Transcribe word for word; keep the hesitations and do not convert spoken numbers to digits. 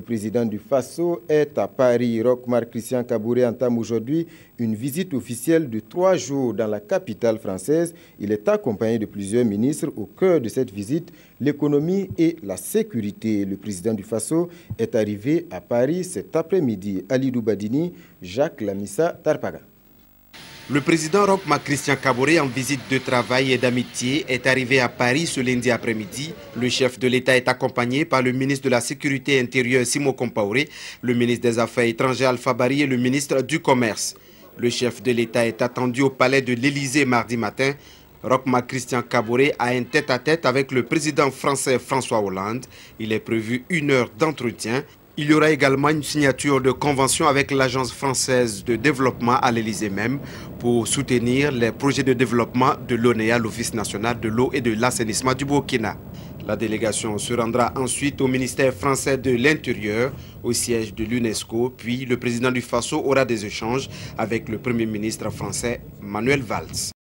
président du Faso est à Paris. Roch-Marc Christian Kaboré entame aujourd'hui une visite officielle de trois jours dans la capitale française. Il est accompagné de plusieurs ministres. Au cœur de cette visite, l'économie et la sécurité. Le président du Faso est arrivé à Paris cet après-midi. Alidou Badini, Jacques Lamissa Tarpaga. Le président Roch-Marc Christian Kaboré, en visite de travail et d'amitié, est arrivé à Paris ce lundi après-midi. Le chef de l'État est accompagné par le ministre de la Sécurité intérieure Simo Compaoré, le ministre des Affaires étrangères Alpha Bari et le ministre du Commerce. Le chef de l'État est attendu au palais de l'Élysée mardi matin. Roch-Marc Christian Kaboré a un tête-à-tête avec le président français François Hollande. Il est prévu une heure d'entretien. Il y aura également une signature de convention avec l'Agence française de développement à l'Élysée même pour soutenir les projets de développement de l'O N E A, l'Office national de l'eau et de l'assainissement du Burkina. La délégation se rendra ensuite au ministère français de l'Intérieur, au siège de l'UNESCO, puis le président du Faso aura des échanges avec le Premier ministre français Manuel Valls.